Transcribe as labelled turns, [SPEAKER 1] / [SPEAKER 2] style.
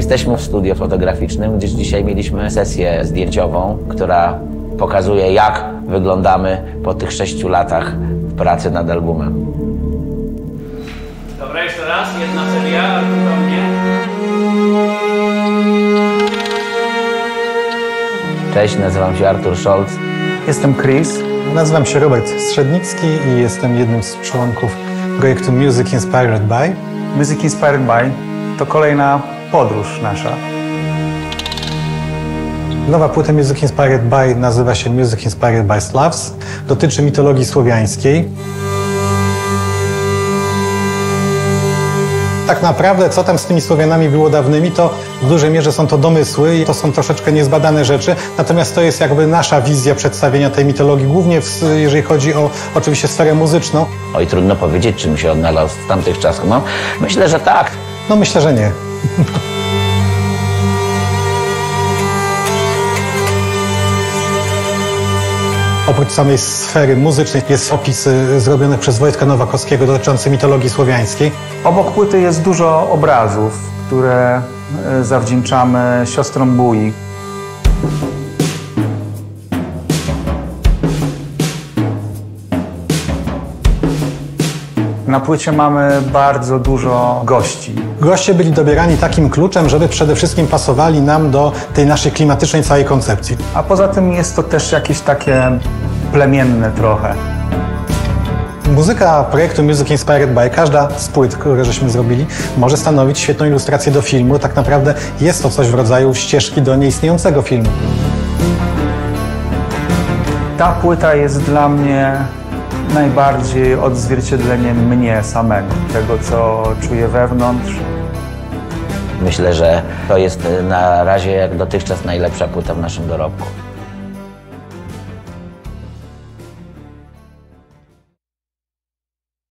[SPEAKER 1] Jesteśmy w studio fotograficznym, gdyż dzisiaj mieliśmy sesję zdjęciową, która pokazuje, jak wyglądamy po tych 6 latach pracy nad albumem.
[SPEAKER 2] Dobra, jeszcze raz, jedna seria, Artur do mnie.
[SPEAKER 1] Cześć, nazywam się Artur Scholz.
[SPEAKER 3] Jestem Chris.
[SPEAKER 4] Nazywam się Robert Strzednicki i jestem jednym z członków projektu Music Inspired By.
[SPEAKER 3] Music Inspired By to kolejna podróż nasza.
[SPEAKER 4] Nowa płyta Music Inspired By nazywa się Music Inspired by Slavs. Dotyczy mitologii słowiańskiej. Tak naprawdę, co tam z tymi Słowianami było dawnymi, to w dużej mierze są to domysły i to są troszeczkę niezbadane rzeczy. Natomiast to jest jakby nasza wizja przedstawienia tej mitologii, głównie jeżeli chodzi o oczywiście sferę muzyczną.
[SPEAKER 1] Oj, trudno powiedzieć, czym się odnalazł w tamtych czasach. No, myślę, że tak.
[SPEAKER 4] No myślę, że nie. Oprócz samej sfery muzycznej jest opis zrobiony przez Wojtka Nowakowskiego dotyczący mitologii słowiańskiej.
[SPEAKER 3] Obok płyty jest dużo obrazów, które zawdzięczamy siostrom Bui. Na płycie mamy bardzo dużo gości.
[SPEAKER 4] Goście byli dobierani takim kluczem, żeby przede wszystkim pasowali nam do tej naszej klimatycznej całej koncepcji.
[SPEAKER 3] A poza tym jest to też jakieś takie plemienne trochę.
[SPEAKER 4] Muzyka projektu Music Inspired By, każda z płyt, które żeśmy zrobili, może stanowić świetną ilustrację do filmu. Tak naprawdę jest to coś w rodzaju ścieżki do nieistniejącego filmu.
[SPEAKER 3] Ta płyta jest dla mnie najbardziej odzwierciedleniem mnie samego, tego co czuję wewnątrz.
[SPEAKER 1] Myślę, że to jest na razie jak dotychczas najlepsza płyta w naszym dorobku.